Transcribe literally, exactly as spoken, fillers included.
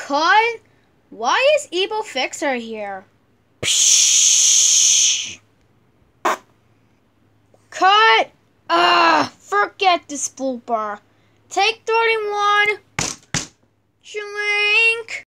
Cut? Why is Evil Fixer here? Psh. Cut! Ah, forget this blooper. Take thirty-one. Shlink.